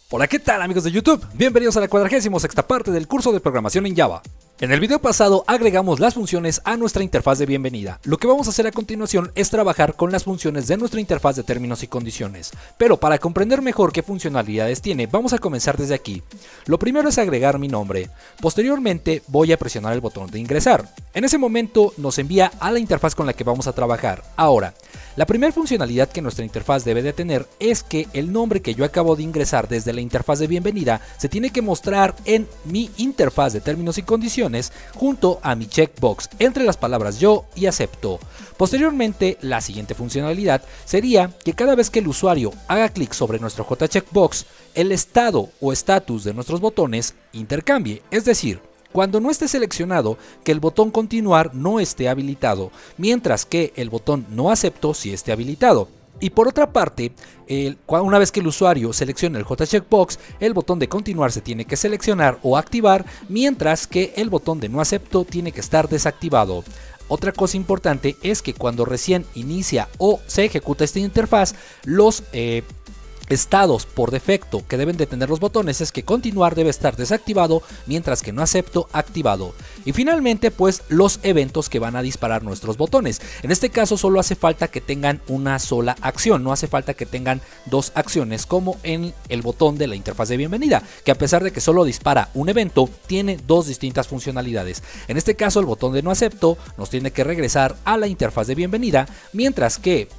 Hola, ¿qué tal amigos de YouTube? Bienvenidos a la 46ª parte del curso de programación en Java. En el video pasado agregamos las funciones a nuestra interfaz de bienvenida. Lo que vamos a hacer a continuación es trabajar con las funciones de nuestra interfaz de términos y condiciones. Pero para comprender mejor qué funcionalidades tiene, vamos a comenzar desde aquí. Lo primero es agregar mi nombre. Posteriormente voy a presionar el botón de ingresar. En ese momento nos envía a la interfaz con la que vamos a trabajar. Ahora, la primera funcionalidad que nuestra interfaz debe de tener es que el nombre que yo acabo de ingresar desde la interfaz de bienvenida se tiene que mostrar en mi interfaz de términos y condiciones junto a mi checkbox entre las palabras yo y acepto. Posteriormente, la siguiente funcionalidad sería que cada vez que el usuario haga clic sobre nuestro JCheckbox, el estado o estatus de nuestros botones intercambie, es decir, cuando no esté seleccionado, que el botón continuar no esté habilitado, mientras que el botón no acepto sí esté habilitado. Y por otra parte, una vez que el usuario seleccione el JCheckbox, el botón de continuar se tiene que seleccionar o activar, mientras que el botón de no acepto tiene que estar desactivado. Otra cosa importante es que cuando recién inicia o se ejecuta esta interfaz, los estados por defecto que deben de tener los botones es que continuar debe estar desactivado, mientras que no acepto activado. Y finalmente, pues los eventos que van a disparar nuestros botones. En este caso solo hace falta que tengan una sola acción, no hace falta que tengan dos acciones como en el botón de la interfaz de bienvenida, que a pesar de que solo dispara un evento, tiene dos distintas funcionalidades. En este caso el botón de no acepto nos tiene que regresar a la interfaz de bienvenida, mientras que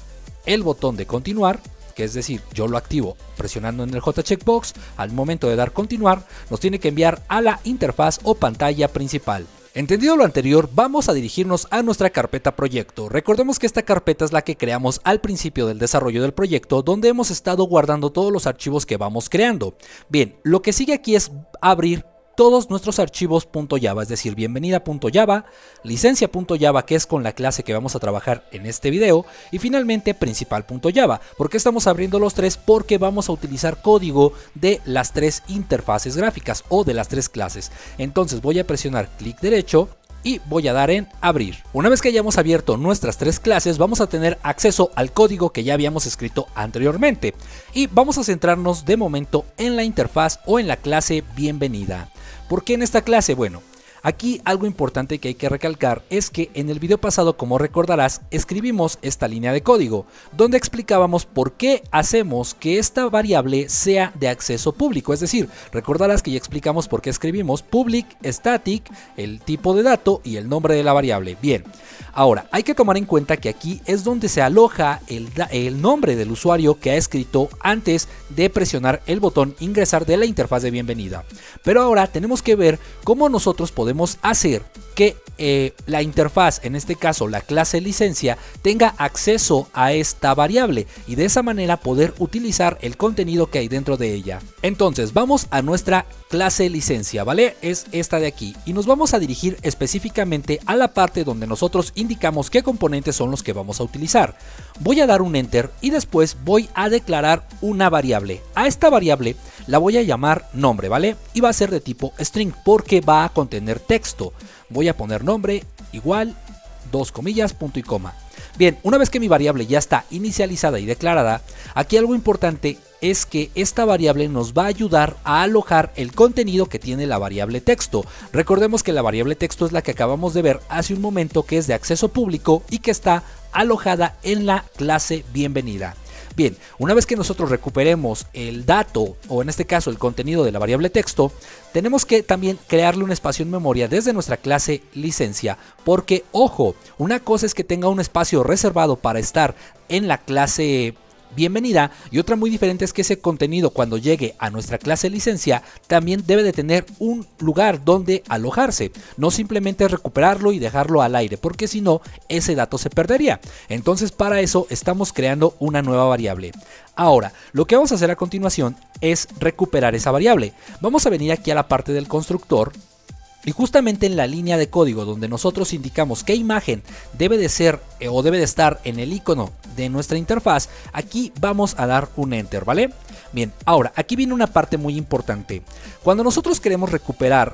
el botón de continuar, que es decir, yo lo activo presionando en el JCheckbox, al momento de dar continuar, nos tiene que enviar a la interfaz o pantalla principal. Entendido lo anterior, vamos a dirigirnos a nuestra carpeta proyecto. Recordemos que esta carpeta es la que creamos al principio del desarrollo del proyecto, donde hemos estado guardando todos los archivos que vamos creando. Bien, lo que sigue aquí es abrir todos nuestros archivos .java, es decir, bienvenida.java, licencia.java, que es con la clase que vamos a trabajar en este video, y finalmente principal.java. ¿Por qué estamos abriendo los tres? Porque vamos a utilizar código de las tres interfaces gráficas o de las tres clases. Entonces voy a presionar clic derecho y voy a dar en abrir. Una vez que hayamos abierto nuestras tres clases, vamos a tener acceso al código que ya habíamos escrito anteriormente. Y vamos a centrarnos de momento en la interfaz o en la clase bienvenida. ¿Por qué en esta clase? Bueno, aquí algo importante que hay que recalcar es que en el video pasado, como recordarás, escribimos esta línea de código, donde explicábamos por qué hacemos que esta variable sea de acceso público. Es decir, recordarás que ya explicamos por qué escribimos public static, el tipo de dato y el nombre de la variable. Bien, ahora hay que tomar en cuenta que aquí es donde se aloja el nombre del usuario que ha escrito antes de presionar el botón ingresar de la interfaz de bienvenida. Pero ahora tenemos que ver cómo nosotros podemos hacer que la interfaz, en este caso la clase licencia, tenga acceso a esta variable y de esa manera poder utilizar el contenido que hay dentro de ella. Entonces vamos a nuestra clase licencia, ¿vale? Es esta de aquí y nos vamos a dirigir específicamente a la parte donde nosotros indicamos qué componentes son los que vamos a utilizar. Voy a dar un enter y después voy a declarar una variable. A esta variable la voy a llamar nombre, ¿vale? Y va a ser de tipo string porque va a contener texto. Voy a poner nombre igual, dos comillas, punto y coma. Bien, una vez que mi variable ya está inicializada y declarada, aquí algo importante es que esta variable nos va a ayudar a alojar el contenido que tiene la variable texto. Recordemos que la variable texto es la que acabamos de ver hace un momento, que es de acceso público y que está alojada en la clase bienvenida. Bien, una vez que nosotros recuperemos el dato, o en este caso el contenido de la variable texto, tenemos que también crearle un espacio en memoria desde nuestra clase licencia, porque ojo, una cosa es que tenga un espacio reservado para estar en la clase bienvenida y otra muy diferente es que ese contenido, cuando llegue a nuestra clase licencia, también debe de tener un lugar donde alojarse, no simplemente recuperarlo y dejarlo al aire, porque si no ese dato se perdería. Entonces para eso estamos creando una nueva variable. Ahora, lo que vamos a hacer a continuación es recuperar esa variable. Vamos a venir aquí a la parte del constructor. Y justamente en la línea de código donde nosotros indicamos qué imagen debe de ser o debe de estar en el icono de nuestra interfaz, aquí vamos a dar un enter, ¿vale? Bien, ahora aquí viene una parte muy importante. Cuando nosotros queremos recuperar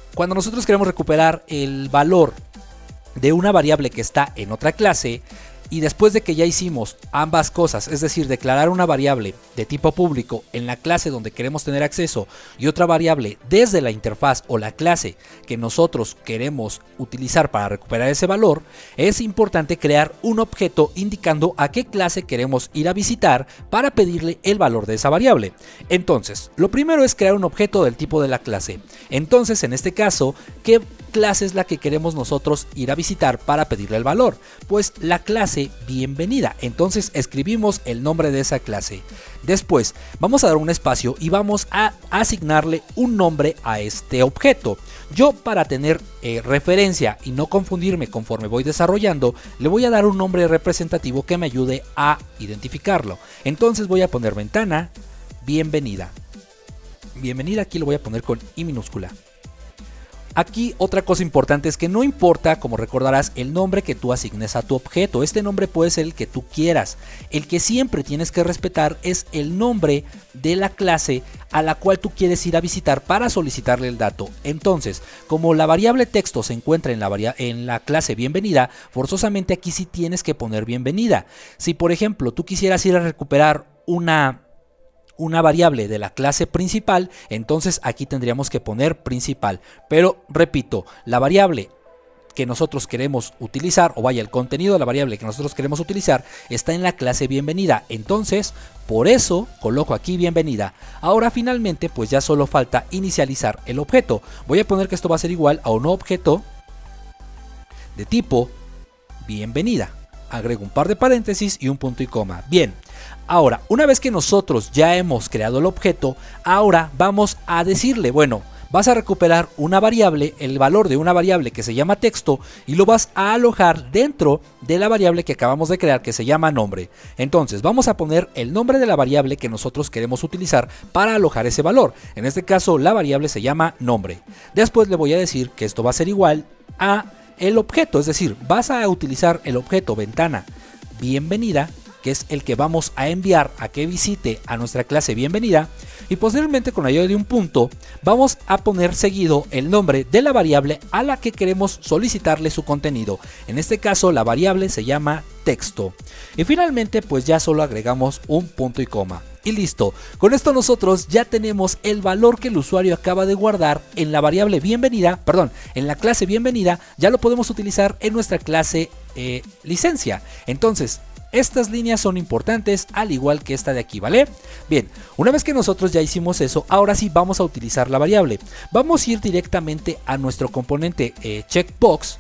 el valor de una variable que está en otra clase, Y después de que ya hicimos ambas cosas, es decir, declarar una variable de tipo público en la clase donde queremos tener acceso y otra variable desde la interfaz o la clase que nosotros queremos utilizar para recuperar ese valor, es importante crear un objeto indicando a qué clase queremos ir a visitar para pedirle el valor de esa variable. Entonces, lo primero es crear un objeto del tipo de la clase. Entonces, en este caso, ¿qué clase es la que queremos nosotros ir a visitar para pedirle el valor? Pues la clase bienvenida. Entonces escribimos el nombre de esa clase. Después vamos a dar un espacio y vamos a asignarle un nombre a este objeto. Yo, para tener referencia y no confundirme conforme voy desarrollando, le voy a dar un nombre representativo que me ayude a identificarlo. Entonces voy a poner ventana bienvenida. Bienvenida aquí lo voy a poner con I minúscula. Aquí otra cosa importante es que no importa, como recordarás, el nombre que tú asignes a tu objeto. Este nombre puede ser el que tú quieras. El que siempre tienes que respetar es el nombre de la clase a la cual tú quieres ir a visitar para solicitarle el dato. Entonces, como la variable texto se encuentra en la clase bienvenida, forzosamente aquí sí tienes que poner bienvenida. Si por ejemplo tú quisieras ir a recuperar una variable de la clase principal, entonces aquí tendríamos que poner principal. Pero repito, la variable que nosotros queremos utilizar, o vaya, el contenido de la variable que nosotros queremos utilizar está en la clase bienvenida. Entonces, por eso coloco aquí bienvenida. Ahora finalmente, pues ya solo falta inicializar el objeto. Voy a poner que esto va a ser igual a un objeto de tipo bienvenida. Agrego un par de paréntesis y un punto y coma. Bien. Ahora, una vez que nosotros ya hemos creado el objeto, ahora vamos a decirle, bueno, vas a recuperar una variable, el valor de una variable que se llama texto, y lo vas a alojar dentro de la variable que acabamos de crear, que se llama nombre. Entonces vamos a poner el nombre de la variable que nosotros queremos utilizar para alojar ese valor. En este caso la variable se llama nombre. Después le voy a decir que esto va a ser igual a el objeto, es decir, vas a utilizar el objeto ventana bienvenida, que es el que vamos a enviar a que visite a nuestra clase bienvenida, y posteriormente, con la ayuda de un punto, vamos a poner seguido el nombre de la variable a la que queremos solicitarle su contenido. En este caso la variable se llama texto. Y finalmente, pues ya solo agregamos un punto y coma. Y listo, con esto nosotros ya tenemos el valor que el usuario acaba de guardar en la variable bienvenida, perdón, en la clase bienvenida. Ya lo podemos utilizar en nuestra clase licencia. Entonces, estas líneas son importantes, al igual que esta de aquí, ¿vale? Bien, una vez que nosotros ya hicimos eso, ahora sí vamos a utilizar la variable. Vamos a ir directamente a nuestro componente checkbox,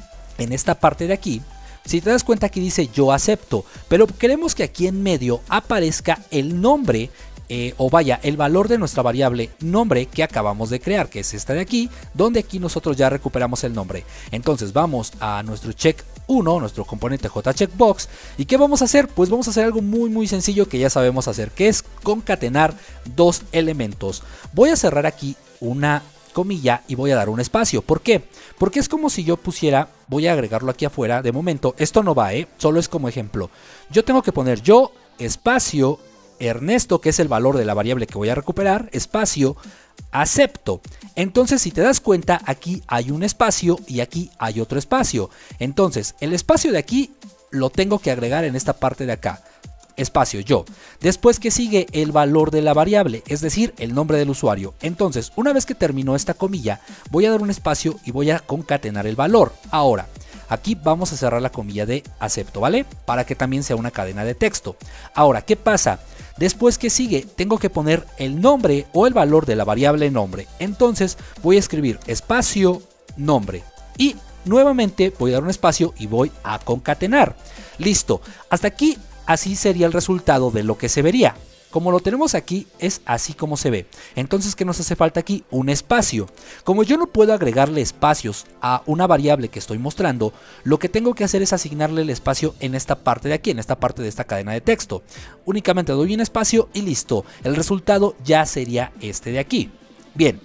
en esta parte de aquí. Si te das cuenta, aquí dice yo acepto, pero queremos que aquí en medio aparezca el nombre, o vaya, el valor de nuestra variable nombre que acabamos de crear, que es esta de aquí, donde aquí nosotros ya recuperamos el nombre. Entonces vamos a nuestro check 1, nuestro componente JCheckbox, y ¿qué vamos a hacer? Pues vamos a hacer algo muy sencillo que ya sabemos hacer, que es concatenar dos elementos. Voy a cerrar aquí una comilla y voy a dar un espacio. ¿Por qué? Porque es como si yo pusiera, voy a agregarlo aquí afuera, de momento esto no va, solo es como ejemplo. Yo tengo que poner yo espacio Ernesto, que es el valor de la variable que voy a recuperar, espacio acepto. Entonces, si te das cuenta, aquí hay un espacio y aquí hay otro espacio. Entonces, el espacio de aquí lo tengo que agregar en esta parte de acá. Espacio yo. Después, que sigue el valor de la variable, es decir, el nombre del usuario. Entonces, una vez que terminó esta comilla, voy a dar un espacio y voy a concatenar el valor. Ahora, aquí vamos a cerrar la comilla de acepto, ¿vale? Para que también sea una cadena de texto. Ahora, ¿qué pasa? Después, que sigue, tengo que poner el nombre o el valor de la variable nombre. Entonces voy a escribir espacio nombre y nuevamente voy a dar un espacio y voy a concatenar. Listo, hasta aquí así sería el resultado de lo que se vería. Como lo tenemos aquí, es así como se ve. Entonces, ¿qué nos hace falta aquí? Un espacio. Como yo no puedo agregarle espacios a una variable que estoy mostrando, lo que tengo que hacer es asignarle el espacio en esta parte de aquí, en esta parte de esta cadena de texto. Únicamente doy un espacio y listo. El resultado ya sería este de aquí. Bien.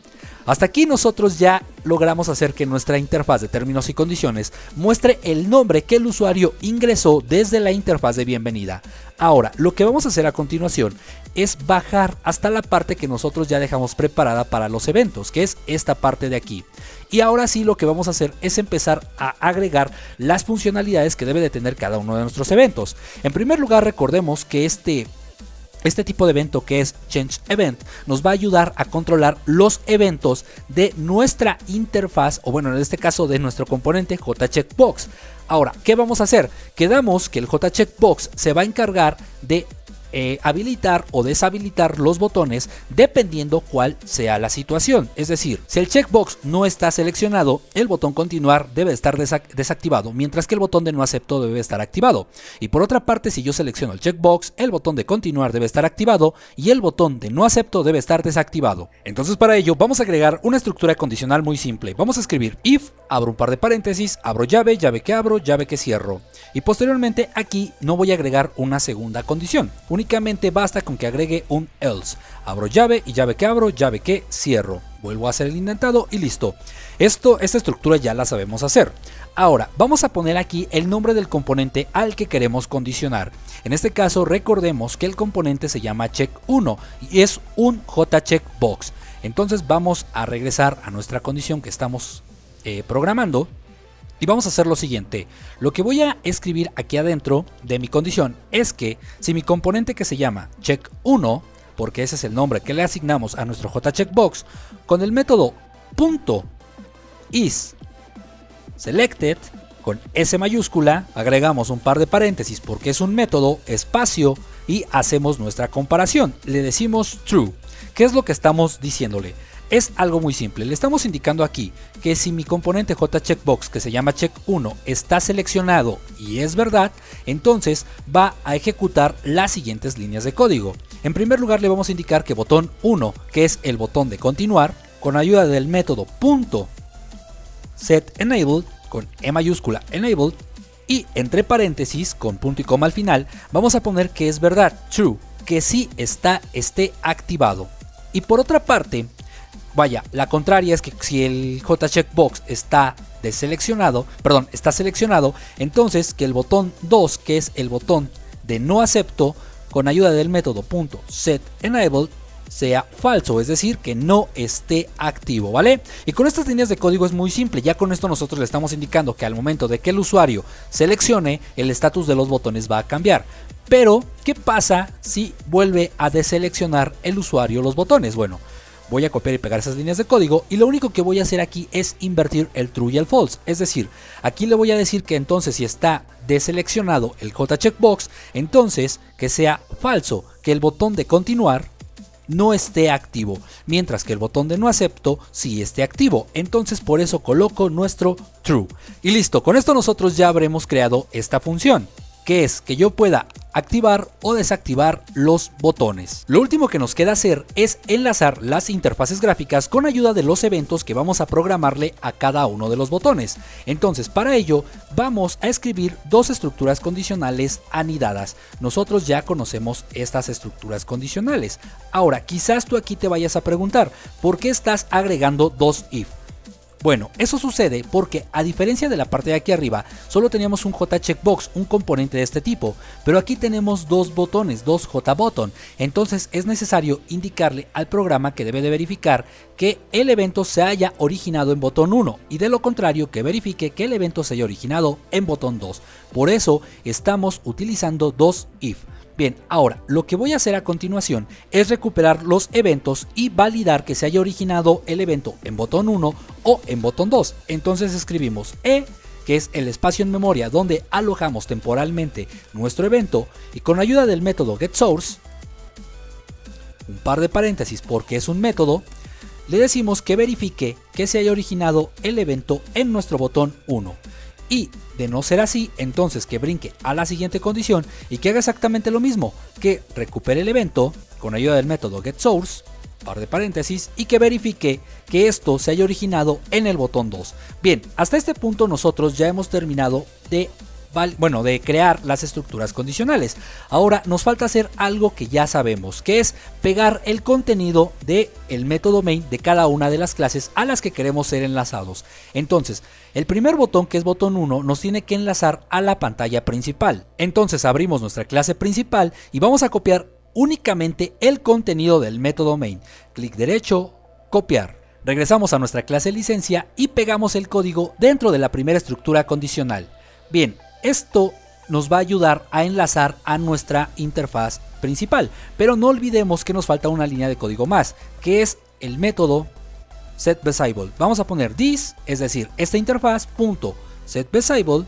Hasta aquí nosotros ya logramos hacer que nuestra interfaz de términos y condiciones muestre el nombre que el usuario ingresó desde la interfaz de bienvenida. Ahora, lo que vamos a hacer a continuación es bajar hasta la parte que nosotros ya dejamos preparada para los eventos, que es esta parte de aquí. Y ahora sí lo que vamos a hacer es empezar a agregar las funcionalidades que debe de tener cada uno de nuestros eventos. En primer lugar, recordemos que este tipo de evento, que es Change Event, nos va a ayudar a controlar los eventos de nuestra interfaz, o bueno, en este caso de nuestro componente JCheckBox. Ahora, ¿qué vamos a hacer? Quedamos que el JCheckBox se va a encargar de habilitar o deshabilitar los botones dependiendo cuál sea la situación. Es decir, si el checkbox no está seleccionado, el botón continuar debe estar desactivado, mientras que el botón de no acepto debe estar activado. Y por otra parte, si yo selecciono el checkbox, el botón de continuar debe estar activado y el botón de no acepto debe estar desactivado. Entonces, para ello vamos a agregar una estructura condicional muy simple. Vamos a escribir if, abro un par de paréntesis, abro llave, llave que abro, llave que cierro. Y posteriormente aquí no voy a agregar una segunda condición. Únicamente basta con que agregue un else. Abro llave y llave que abro, llave que cierro. Vuelvo a hacer el indentado y listo. Esta estructura ya la sabemos hacer. Ahora vamos a poner aquí el nombre del componente al que queremos condicionar. En este caso recordemos que el componente se llama check1 y es un JCheckBox. Entonces vamos a regresar a nuestra condición que estamos programando. Y vamos a hacer lo siguiente. Lo que voy a escribir aquí adentro de mi condición es que si mi componente, que se llama check1, porque ese es el nombre que le asignamos a nuestro JCheckBox, con el método .isSelected, con S mayúscula, agregamos un par de paréntesis porque es un método, espacio, y hacemos nuestra comparación. Le decimos true. ¿Qué es lo que estamos diciéndole? Es algo muy simple. Le estamos indicando aquí que si mi componente JCheckBox, que se llama check1, está seleccionado y es verdad, entonces va a ejecutar las siguientes líneas de código. En primer lugar, le vamos a indicar que botón 1, que es el botón de continuar, con ayuda del método .setEnabled, con E mayúscula enabled, y entre paréntesis, con punto y coma al final, vamos a poner que es verdad, true, que sí esté activado. Y por otra parte, vaya, la contraria es que si el JCheckBox está seleccionado, entonces que el botón 2, que es el botón de no acepto, con ayuda del método .setEnabled, sea falso, es decir, que no esté activo, ¿vale? Y con estas líneas de código es muy simple. Ya con esto nosotros le estamos indicando que al momento de que el usuario seleccione, el estatus de los botones va a cambiar. Pero, ¿qué pasa si vuelve a deseleccionar el usuario los botones? Bueno, voy a copiar y pegar esas líneas de código y lo único que voy a hacer aquí es invertir el true y el false. Es decir, aquí le voy a decir que entonces si está deseleccionado el JCheckBox, entonces que sea falso, que el botón de continuar no esté activo, mientras que el botón de no acepto sí esté activo. Entonces por eso coloco nuestro true. Y listo, con esto nosotros ya habremos creado esta función, que es que yo pueda activar o desactivar los botones. Lo último que nos queda hacer es enlazar las interfaces gráficas con ayuda de los eventos que vamos a programarle a cada uno de los botones. Entonces, para ello vamos a escribir dos estructuras condicionales anidadas. Nosotros ya conocemos estas estructuras condicionales. Ahora, quizás tú aquí te vayas a preguntar, ¿por qué estás agregando dos if? Bueno, eso sucede porque a diferencia de la parte de aquí arriba, solo teníamos un JCheckBox, un componente de este tipo, pero aquí tenemos dos botones, dos JButton, entonces es necesario indicarle al programa que debe de verificar que el evento se haya originado en botón 1 y de lo contrario que verifique que el evento se haya originado en botón 2. Por eso estamos utilizando dos if. Bien, ahora lo que voy a hacer a continuación es recuperar los eventos y validar que se haya originado el evento en botón 1 o en botón 2. Entonces escribimos E, que es el espacio en memoria donde alojamos temporalmente nuestro evento, y con ayuda del método getSource, un par de paréntesis porque es un método, le decimos que verifique que se haya originado el evento en nuestro botón 1. Y de no ser así, entonces que brinque a la siguiente condición y que haga exactamente lo mismo, que recupere el evento con ayuda del método getSource, par de paréntesis, y que verifique que esto se haya originado en el botón 2. Bien, hasta este punto nosotros ya hemos terminado de de crear las estructuras condicionales. Ahora nos falta hacer algo que ya sabemos, que es pegar el contenido del método main de cada una de las clases a las que queremos ser enlazados. Entonces, el primer botón, que es botón 1, nos tiene que enlazar a la pantalla principal. Entonces abrimos nuestra clase principal y vamos a copiar únicamente el contenido del método main. Clic derecho, copiar. Regresamos a nuestra clase licencia y pegamos el código dentro de la primera estructura condicional. Bien, esto nos va a ayudar a enlazar a nuestra interfaz principal, pero no olvidemos que nos falta una línea de código más, que es el método setVisible. Vamos a poner this, es decir, esta interfaz punto setVisible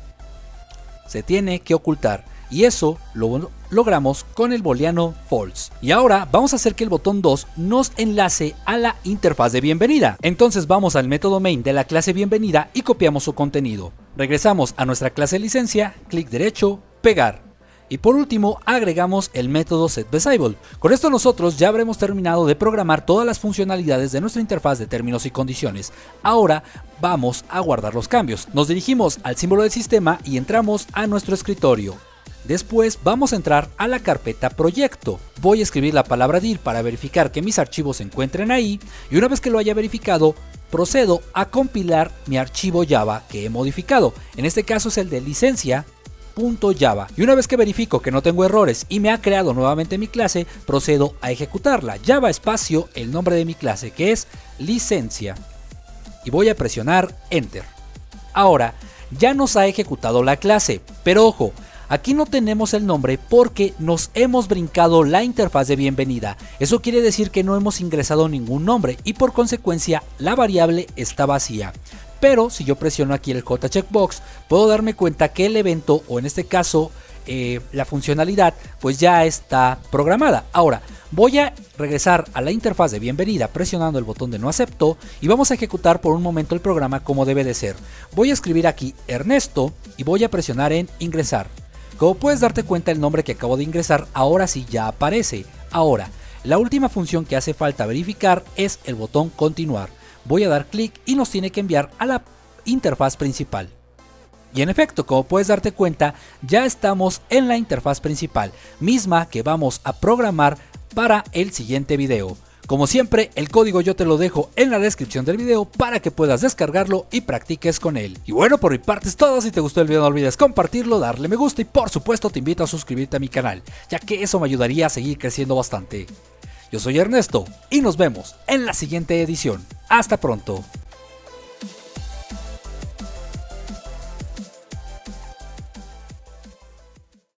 se tiene que ocultar, y eso lo logramos con el booleano false. Y ahora vamos a hacer que el botón 2 nos enlace a la interfaz de bienvenida. Entonces vamos al método main de la clase bienvenida y copiamos su contenido. Regresamos a nuestra clase licencia, clic derecho, pegar. Y por último agregamos el método setVisible. Con esto nosotros ya habremos terminado de programar todas las funcionalidades de nuestra interfaz de términos y condiciones. Ahora vamos a guardar los cambios. Nos dirigimos al símbolo del sistema y entramos a nuestro escritorio. Después vamos a entrar a la carpeta proyecto. Voy a escribir la palabra dir para verificar que mis archivos se encuentren ahí, y una vez que lo haya verificado, procedo a compilar mi archivo Java que he modificado. En este caso es el de licencia.java. Y una vez que verifico que no tengo errores y me ha creado nuevamente mi clase, procedo a ejecutarla. Java espacio el nombre de mi clase, que es licencia. Y voy a presionar Enter. Ahora ya nos ha ejecutado la clase, pero ojo, aquí no tenemos el nombre porque nos hemos brincado la interfaz de bienvenida. Eso quiere decir que no hemos ingresado ningún nombre y por consecuencia la variable está vacía. Pero si yo presiono aquí el J checkbox, puedo darme cuenta que el evento, o en este caso la funcionalidad, pues ya está programada. Ahora voy a regresar a la interfaz de bienvenida presionando el botón de no acepto y vamos a ejecutar por un momento el programa como debe de ser. Voy a escribir aquí Ernesto y voy a presionar en ingresar. Como puedes darte cuenta, el nombre que acabo de ingresar ahora sí ya aparece. Ahora, la última función que hace falta verificar es el botón continuar. Voy a dar clic y nos tiene que enviar a la interfaz principal. Y en efecto, como puedes darte cuenta, ya estamos en la interfaz principal, misma que vamos a programar para el siguiente video. Como siempre, el código yo te lo dejo en la descripción del video para que puedas descargarlo y practiques con él. Y bueno, por mi parte es todo. Si te gustó el video no olvides compartirlo, darle me gusta y por supuesto te invito a suscribirte a mi canal, ya que eso me ayudaría a seguir creciendo bastante. Yo soy Ernesto y nos vemos en la siguiente edición. Hasta pronto.